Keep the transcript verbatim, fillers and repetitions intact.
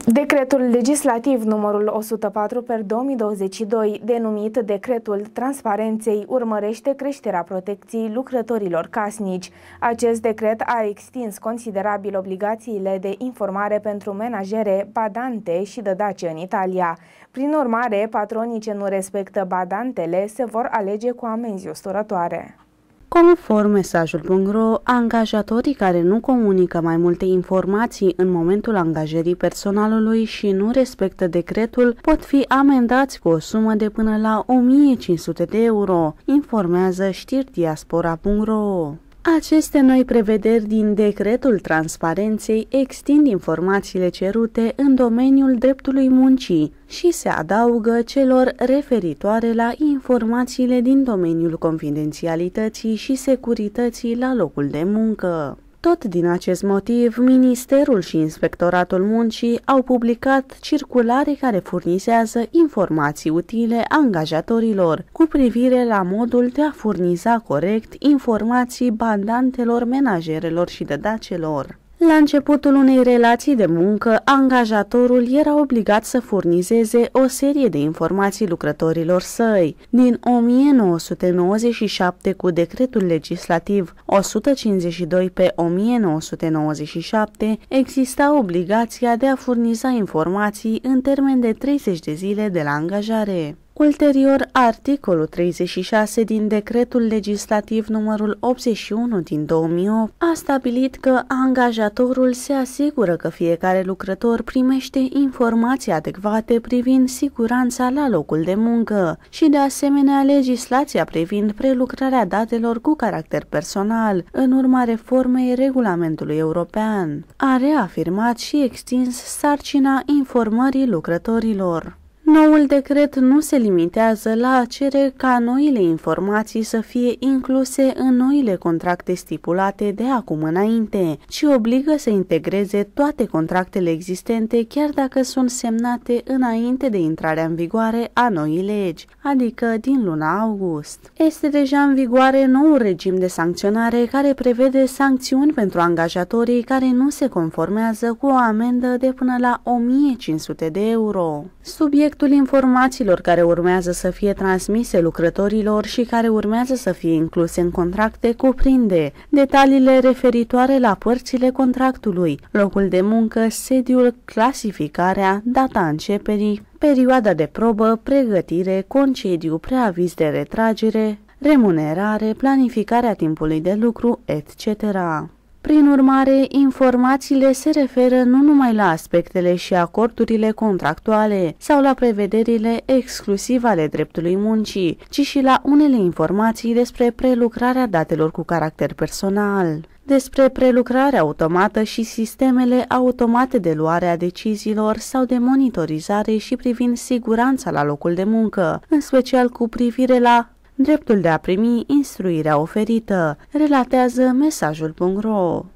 Decretul legislativ numărul o sută patru pe două mii douăzeci și doi, denumit Decretul Transparenței, urmărește creșterea protecției lucrătorilor casnici. Acest decret a extins considerabil obligațiile de informare pentru menajere, badante și dădace în Italia. Prin urmare, patronii ce nu respectă badantele se vor alege cu amenzi usturătoare. Conform mesajul punct ro, angajatorii care nu comunică mai multe informații în momentul angajării personalului și nu respectă decretul pot fi amendați cu o sumă de până la o mie cinci sute de euro, informează știri diaspora punct ro. Aceste noi prevederi din Decretul Transparenței extind informațiile cerute în domeniul dreptului muncii și se adaugă celor referitoare la informațiile din domeniul confidențialității și securității la locul de muncă. Tot din acest motiv, Ministerul și Inspectoratul Muncii au publicat circulare care furnizează informații utile angajatorilor cu privire la modul de a furniza corect informații bandantelor, menajerelor și dădacelor. La începutul unei relații de muncă, angajatorul era obligat să furnizeze o serie de informații lucrătorilor săi. Din o mie nouă sute nouăzeci și șapte, cu decretul legislativ o sută cincizeci și doi pe o mie nouă sute nouăzeci și șapte, exista obligația de a furniza informații în termen de treizeci de zile de la angajare. Ulterior, articolul treizeci și șase din Decretul legislativ numărul optzeci și unu din două mii opt a stabilit că angajatorul se asigură că fiecare lucrător primește informații adecvate privind siguranța la locul de muncă și, de asemenea, legislația privind prelucrarea datelor cu caracter personal în urma reformei regulamentului european. A reafirmat și extins sarcina informării lucrătorilor. Noul decret nu se limitează la a cere ca noile informații să fie incluse în noile contracte stipulate de acum înainte, ci obligă să integreze toate contractele existente, chiar dacă sunt semnate înainte de intrarea în vigoare a noii legi, adică din luna august. Este deja în vigoare noul regim de sancționare care prevede sancțiuni pentru angajatorii care nu se conformează cu o amendă de până la o mie cinci sute de euro. Subiectul informațiilor care urmează să fie transmise lucrătorilor și care urmează să fie incluse în contracte cuprinde detaliile referitoare la părțile contractului, locul de muncă, sediul, clasificarea, data începerii, perioada de probă, pregătire, concediu, preaviz de retragere, remunerare, planificarea timpului de lucru, et cetera. Prin urmare, informațiile se referă nu numai la aspectele și acordurile contractuale sau la prevederile exclusive ale dreptului muncii, ci și la unele informații despre prelucrarea datelor cu caracter personal, despre prelucrarea automată și sistemele automate de luare a deciziilor sau de monitorizare și privind siguranța la locul de muncă, în special cu privire la dreptul de a primi instruirea oferită, relatează mesajul punct ro.